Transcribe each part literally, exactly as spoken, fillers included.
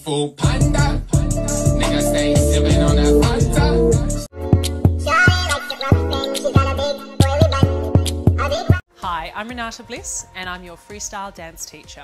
Fu Panda. Nigga stay sipping on that Fanta. Hi, I'm Renata Bliss and I'm your freestyle dance teacher.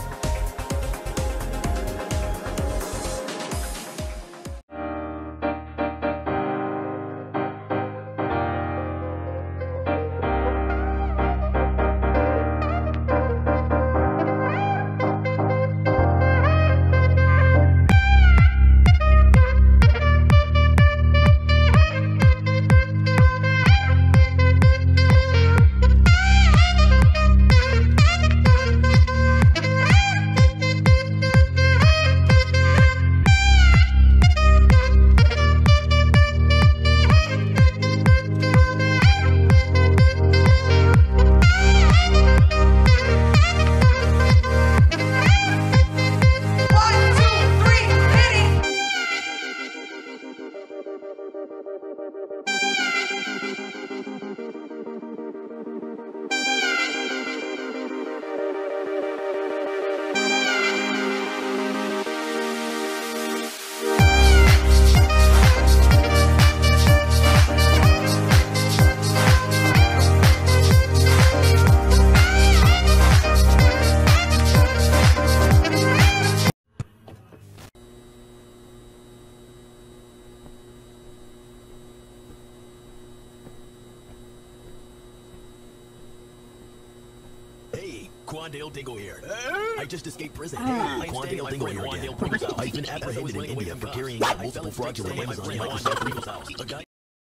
Hey, Quandale Dingo here. I just escaped prison. Hey, Quandale Dingo here again. I've been apprehended in India for carrying out multiple fraudulent Amazon Microsoft legal files. A guy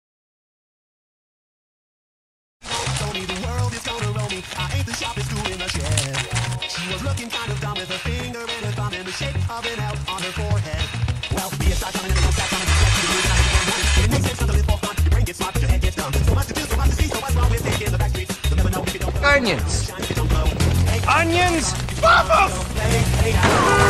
told me the world is gonna roll me. I ain't the sharpest tool in the shed. She was looking kind of dumb with her finger and her thumb in the shape of an L on her forehead. Well, be a start coming and it don't stop coming. It makes sense not to live for fun. Your brain gets smart, but your head gets dumb. So much to do, so much to see, so what's wrong with taking the back streets? You'll never know if you don't. Onions! Onions! Papa!